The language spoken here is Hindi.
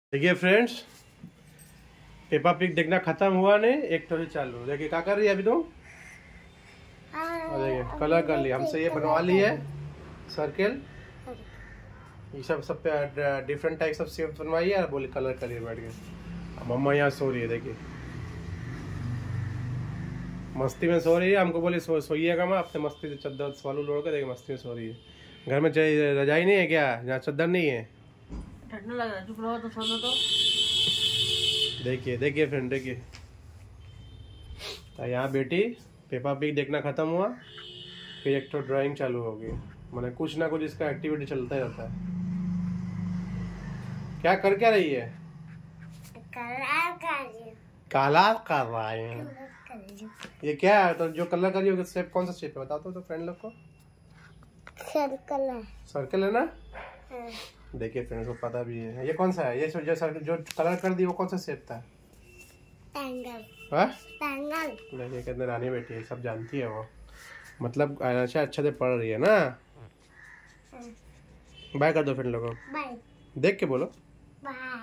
देखिए फ्रेंड्स, पेपा पिग देखना खत्म हुआ नहीं, एक स्टोरी चालू। देखिए क्या कर रही है अभी तुम। और देखिए कलर कर लिया, हमसे ये बनवा ली है सर्किल। ये सब पे डिफरेंट टाइप ऑफ शेप बनवाई है और बोले कलर करिए बैठ के। मम्मा यहाँ सो रही है, देखिए मस्ती में सो रही है। हमको बोले सोइएगा माँ, अपने मस्ती से चद्दर सवालू लोड़ के देखिए मस्ती में सो रही है। घर में चाहिए रजाई नहीं है क्या, जहाँ चद्दर नहीं है। ठंडा लग रहा है, चुप रहो तो सोना तो। देखिए देखिए फ्रेंड, देखिए तो यहाँ बेटी पेपा पिग देखना खत्म हुआ, फिर एक तो ड्राइंग चालू हो गई। मैंने कुछ ना कुछ इसका एक्टिविटी चलता ही रहता है। क्या कर रही है। कलर कर रहा है। ये क्या है, तो जो कलर कर रही हो शेप कौन सा शेप है बताओ तो फ्रेंड लोग को। सर्कल है। सर्कल है ना। हाँ। देखिए फ्रेंड्स को पता भी है। ये कौन सा है, ये जो कलर कर दी वो कौन सा शेप था। ट्रायंगल। हाँ ट्रायंगल। देखिए कितने रानी बेटी है, सब जानती है वो। मतलब अच्छा अच्छे से पढ़ रही है ना। बाय कर दो फ्रेंड लोगों को, बाय। देख के बोलो बाय।